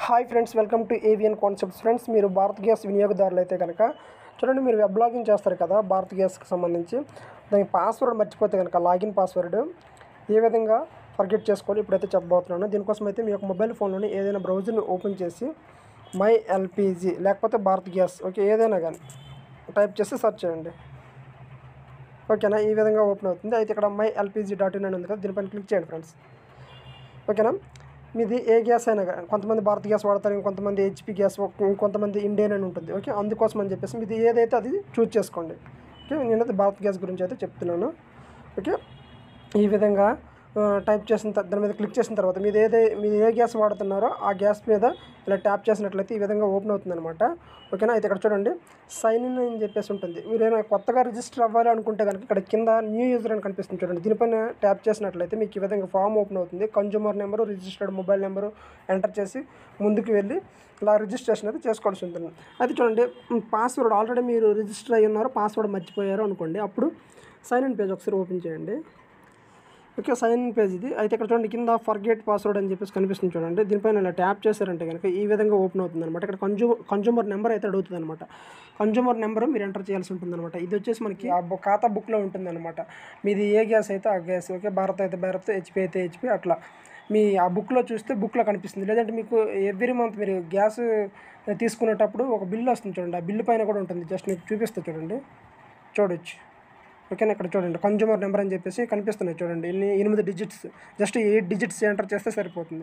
Hi friends, welcome to AVN concepts. Friends, మీరు Bharat gas వినియోగదారులు అయితే కనుక చూడండి, మీరు వెబ్ లాగిన్ చేస్తారు కదా భారత్ గ్యాస్కి సంబంధించి. దానికి పాస్వర్డ్ మర్చిపోతే కనుక లాగిన్ పాస్వర్డ్ ఏ విధంగా ఫర్గెట్ చేసుకోవాలి ఇప్పుడైతే చెప్పబోతున్నాను. దీనికోసం అయితే మీ యొక్క మొబైల్ ఫోన్లోని ఏదైనా బ్రౌజర్ని ఓపెన్ చేసి మై ఎల్పిజి లేకపోతే భారత్ గ్యాస్ ఏదైనా కానీ టైప్ చేసి సెర్చ్ చేయండి. ఓకేనా, ఈ విధంగా ఓపెన్ అవుతుంది. అయితే ఇక్కడ మై ఎల్పిజి .in అని ఉంది కదా, దీనిపైన క్లిక్ చేయండి ఫ్రెండ్స్. ఓకేనా, మీది ఏ గ్యాస్ అయినా కానీ కొంతమంది భారత్ గ్యాస్ వాడతారు, ఇంకొంతమంది హెచ్పి గ్యాస్, ఇంకొంతమంది ఇండియన్ అని ఉంటుంది. ఓకే, అందుకోసం అని చెప్పేసి మీది ఏదైతే అది చూజ్ చేసుకోండి. ఓకే, నేనైతే భారత్ గ్యాస్ గురించి అయితే చెప్తున్నాను. ఓకే, ఈ విధంగా టైప్ చేసిన దాని మీద క్లిక్ చేసిన తర్వాత మీరు ఏ గ్యాస్ వాడుతున్నారో ఆ గ్యాస్ మీద ఇలా ట్యాప్ చేసినట్లయితే ఈ విధంగా ఓపెన్ అవుతుంది అనమాట. ఓకేనా, అయితే ఇక్కడ చూడండి సైన్ ఇన్ అని చెప్పేసి ఉంటుంది. మీరు ఏమైనా కొత్తగా రిజిస్టర్ అవ్వాలి అనుకుంటే కనుక ఇక్కడ కింద న్యూ యూజర్ అని కనిపిస్తుంది చూడండి, దీనిపైన ట్యాప్ చేసినట్లయితే మీకు ఈ విధంగా ఫామ్ ఓపెన్ అవుతుంది. Consumer number, registered mobile number enter చేసి ముందుకు వెళ్ళి ఇలా రిజిస్ట్రేషన్ అయితే చేసుకోవాల్సి ఉంటుంది. అయితే చూడండి, పాస్వర్డ్ ఆల్రెడీ మీరు రిజిస్టర్ అయ్యి ఉన్నారో పాస్వర్డ్ మర్చిపోయారు అనుకోండి, అప్పుడు సైన్ ఇన్ పేజ్ ఒకసారి ఓపెన్ చేయండి. ఓకే, సైన్ ఇన్ పేజ్ ఇది. అయితే ఇక్కడ చూడండి కింద ఫర్గెట్ పాస్వర్డ్ అని చెప్పేసి కనిపిస్తుంది చూడండి, దీనిపైన ఇలా ట్యాప్ చేశారంటే కనుక ఈ విధంగా ఓపెన్ అవుతుంది అనమాట. ఇక్కడ కన్జ్యూమర్ నెంబర్ అయితే అడుగుతుంది అనమాట. కన్జ్యూమర్ నెంబర్ మీరు ఎంటర్ చేయాల్సి ఉంటుంది అనమాట. ఇది వచ్చేసి మనకి ఆ ఖాతా బుక్లో ఉంటుంది అనమాట. మీది ఏ గ్యాస్ అయితే ఆ గ్యాస్. ఓకే, భారత్ అయితే భారత్, హెచ్పి అయితే హెచ్పి, అట్లా మీ ఆ బుక్లో చూస్తే బుక్లో కనిపిస్తుంది. లేదంటే మీకు ఎవ్రీ మంత్ మీరు గ్యాస్ తీసుకునేటప్పుడు ఒక బిల్లు వస్తుంది చూడండి, ఆ బిల్లు పైన కూడా ఉంటుంది. జస్ట్ మీకు చూపిస్తే చూడొచ్చు. ఓకేనా, ఇక్కడ చూడండి కన్జ్యూమర్ నెంబర్ అని చెప్పేసి కనిపిస్తున్నాయి చూడండి, 8 డిజిట్స్. జస్ట్ 8 డిజిట్స్ ఎంటర్ చేస్తే సరిపోతుంది.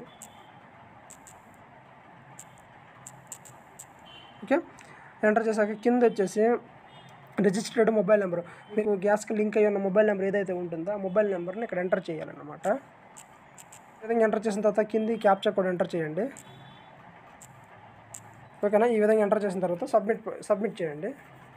ఓకే, ఎంటర్ చేశాక కింద వచ్చేసి రిజిస్టర్డ్ మొబైల్ నెంబర్, మీకు గ్యాస్కి లింక్ అయ్యి ఉన్న మొబైల్ నెంబర్ ఏదైతే ఉంటుందో ఆ మొబైల్ నెంబర్ని ఇక్కడ ఎంటర్ చేయాలన్నమాట. ఈ విధంగా ఎంటర్ చేసిన తర్వాత కింది క్యాప్చా కోడ్ ఎంటర్ చేయండి. ఓకేనా, ఈ విధంగా ఎంటర్ చేసిన తర్వాత సబ్మిట్ చేయండి.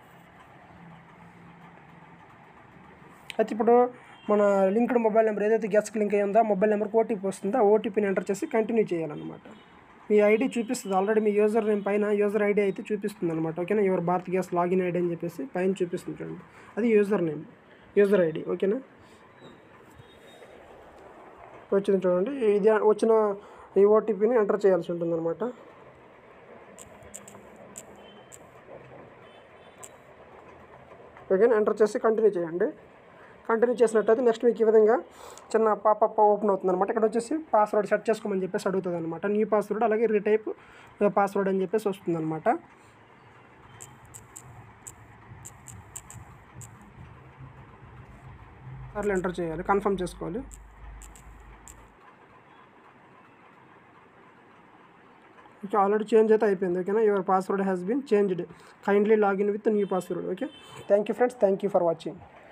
అయితే ఇప్పుడు మన లింక్డ్ మొబైల్ నెంబర్ ఏదైతే గ్యాస్కి లింక్ అయ్యి ఉందో ఆ మొబైల్ నెంబర్కి ఓటీపీ వస్తుందో ఆ ఓటీపీని ఎంటర్ చేసి కంటిన్యూ చేయాలన్నమాట. మీ ఐడి చూపిస్తుంది ఆల్రెడీ, మీ యూజర్ నేమ్ పైన యూజర్ ఐడి అయితే చూపిస్తుంది అనమాట. ఓకేనా, your Bharat Gas login ID అని చెప్పేసి పైన చూపిస్తుంది చూడండి, అది యూజర్ నేమ్, యూజర్ ఐడి. ఓకేనా, వచ్చింది చూడండి, ఇది వచ్చిన ఈ ఓటీపీని ఎంటర్ చేయాల్సి ఉంటుంది అనమాట. ఓకేనా, ఎంటర్ చేసి కంటిన్యూ చేయండి. కంటిన్యూ చేసినట్టయితే నెక్స్ట్ మీకు ఈ విధంగా చిన్న పాపప్ ఓపెన్ అవుతుంది అనమాట. ఇక్కడ వచ్చేసి పాస్వర్డ్ సెట్ చేసుకోమని చెప్పేసి అడుగుతుంది అనమాట. న్యూ పాస్వర్డ్ అలాగే రీటైప్ పాస్వర్డ్ అని చెప్పేసి వస్తుంది అనమాట. సార్లు ఎంటర్ చేయాలి, కన్ఫర్మ్ చేసుకోవాలి. ఓకే, ఆల్రెడీ చేంజ్ అయితే అయిపోయింది. ఓకేనా, your password has been changed, kindly login with new password. Okay, thank you friends, thank you for watching.